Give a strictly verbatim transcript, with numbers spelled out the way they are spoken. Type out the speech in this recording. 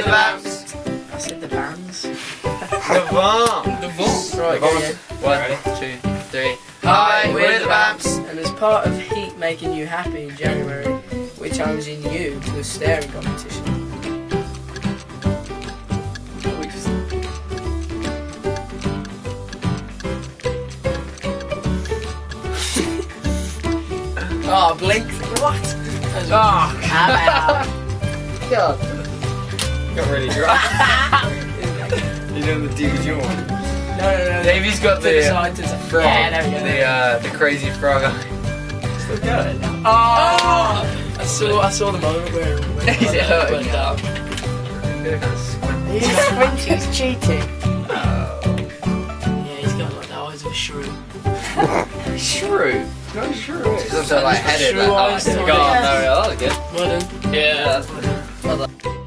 we're the Vamps. I said the Vamps. The Vamps. The Vamps. Right, go yeah. One, two, three. Hi, we're the Vamps. And as part of Heat making you happy in January, we're challenging you to a staring competition. Oh, blink. What? Oh, God. got really dry. You're doing the D V one. No, no, no. Davey's got To the the side, to the side. frog. Yeah, there we go. The uh, the crazy frog eye. Still got it. Oh! I saw, I saw the moment where it went, He's went hurting down. He's squinting, he's cheating. Yeah, he's got like the eyes of a shrew. Shrew. No shrew. He's also like headed Shrew like, eyes, oh, yeah. God, no, that was good. Well done. Yeah, that's Well done.